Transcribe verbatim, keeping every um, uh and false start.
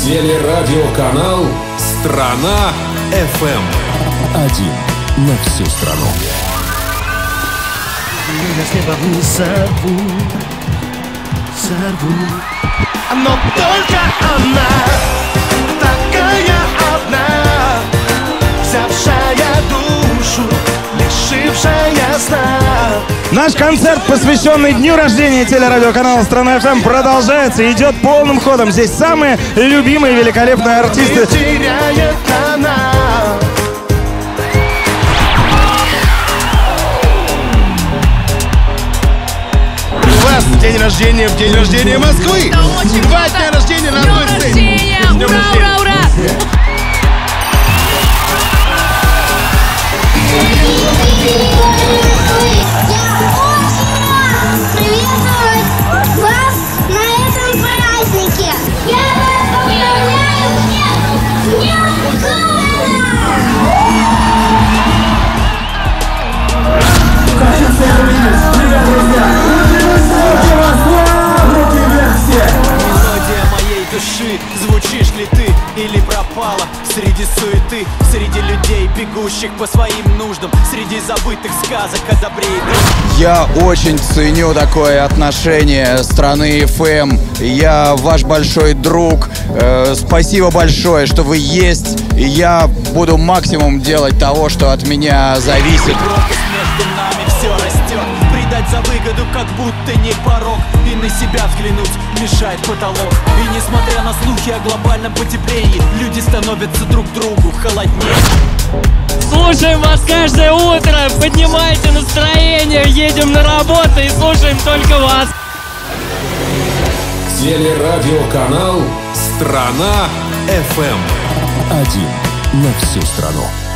Телерадиоканал «Страна эф эм». Один на всю страну. Я с неба вниз сорву, сорву. Но только она, такая одна, взявшая душу, лишившая сна. Наш концерт, посвященный дню рождения телерадиоканала «Страна эф эм», продолжается, идет полным ходом. Здесь самые любимые великолепные артисты. Теряет она. У вас день рождения в день рождения Москвы. Два дня рождения на одной сцене. Ура, ура, ура! Звучишь ли ты или пропала среди суеты, среди людей, бегущих по своим нуждам, среди забытых сказок о добре и дружбе? Я очень ценю такое отношение страны эф эм. Я ваш большой друг. Э, спасибо большое, что вы есть. И я буду максимум делать того, что от меня зависит. Между нами все растет. Предать за выгоду, как будто не порог. И на себя взглянуть мешает потолок. И несмотря на слухи о глобальном потеплении, люди становятся друг другу холоднее. Слушаем вас каждое утро, поднимайте настроение, едем на работу и слушаем только вас. Телерадиоканал «Страна эф эм». Один на всю страну.